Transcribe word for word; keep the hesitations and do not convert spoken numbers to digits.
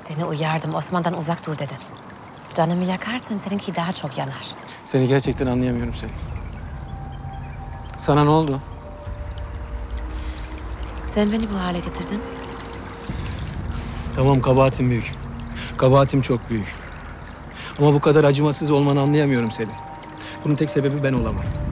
Seni uyardım, Osman'dan uzak dur dedim. Canımı yakarsan seninki daha çok yanar. Seni gerçekten anlayamıyorum Selin. Sana ne oldu? Sen beni bu hale getirdin. Tamam, kabahatim büyük. Kabahatim çok büyük. Ama bu kadar acımasız olmanı anlayamıyorum Selin. Bunun tek sebebi ben olamam.